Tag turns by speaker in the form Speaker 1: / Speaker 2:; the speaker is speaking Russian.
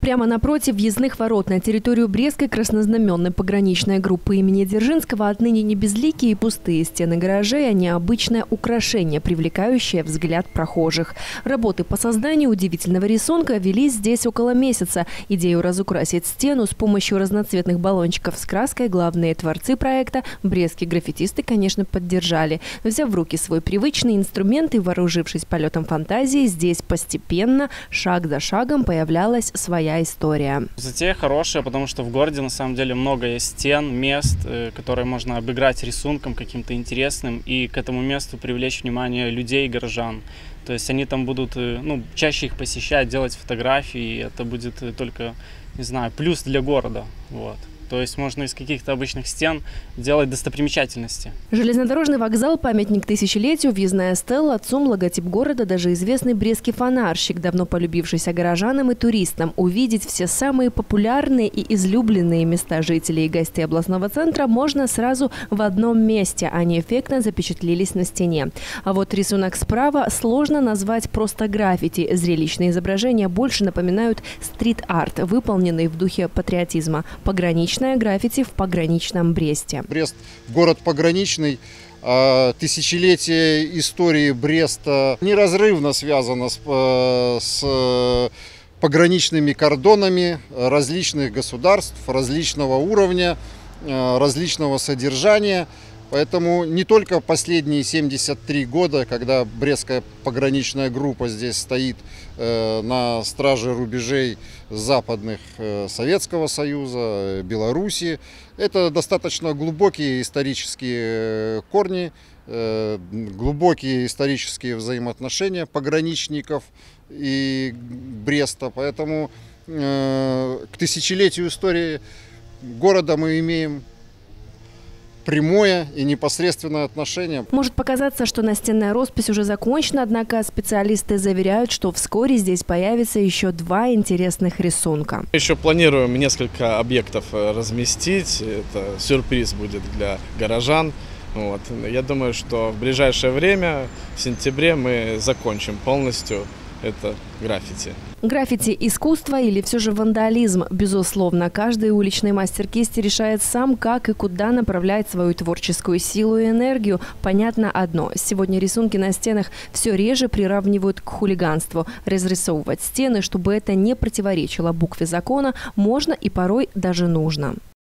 Speaker 1: Прямо напротив въездных ворот на территорию Брестской краснознаменной пограничной группы имени Дзержинского отныне не безликие и пустые стены гаражей, а необычное украшение, привлекающее взгляд прохожих. Работы по созданию удивительного рисунка велись здесь около месяца. Идею разукрасить стену с помощью разноцветных баллончиков с краской главные творцы проекта брестские граффитисты, конечно, поддержали. Взяв в руки свой привычный инструмент и вооружившись полетом фантазии, здесь постепенно, шаг за шагом появлялась своя история.
Speaker 2: Затея хорошая, потому что в городе на самом деле много есть стен, мест, которые можно обыграть рисунком каким-то интересным и к этому месту привлечь внимание людей и горожан. То есть они там будут, чаще их посещать, делать фотографии, и это будет только, не знаю, плюс для города. Вот. То есть можно из каких-то обычных стен делать достопримечательности.
Speaker 1: Железнодорожный вокзал, памятник тысячелетию, въездная стелла, ЦУМ, логотип города, даже известный брестский фонарщик, давно полюбившийся горожанам и туристам. Увидеть все самые популярные и излюбленные места жителей и гостей областного центра можно сразу в одном месте. Они эффектно запечатлелись на стене. А вот рисунок справа сложно назвать просто граффити. Зрелищные изображения больше напоминают стрит-арт, выполненный в духе патриотизма. Пограничное граффити в пограничном Бресте.
Speaker 3: Брест – город пограничный. Тысячелетие истории Бреста неразрывно связано с пограничными кордонами различных государств, различного уровня, различного содержания. Поэтому не только последние 73 года, когда Брестская пограничная группа здесь стоит на страже рубежей западных Советского Союза, Белоруссии, это достаточно глубокие исторические корни, глубокие исторические взаимоотношения пограничников и Бреста. Поэтому к тысячелетию истории города мы имеем прямое и непосредственное отношение.
Speaker 1: Может показаться, что настенная роспись уже закончена, однако специалисты заверяют, что вскоре здесь появится еще два интересных рисунка.
Speaker 4: Еще планируем несколько объектов разместить. Это сюрприз будет для горожан. Вот. Я думаю, что в ближайшее время, в сентябре, мы закончим полностью это граффити.
Speaker 1: Граффити – искусство или все же вандализм? Безусловно, каждый уличный мастер кисти решает сам, как и куда направлять свою творческую силу и энергию. Понятно одно – сегодня рисунки на стенах все реже приравнивают к хулиганству. Разрисовывать стены, чтобы это не противоречило букве закона, можно и порой даже нужно.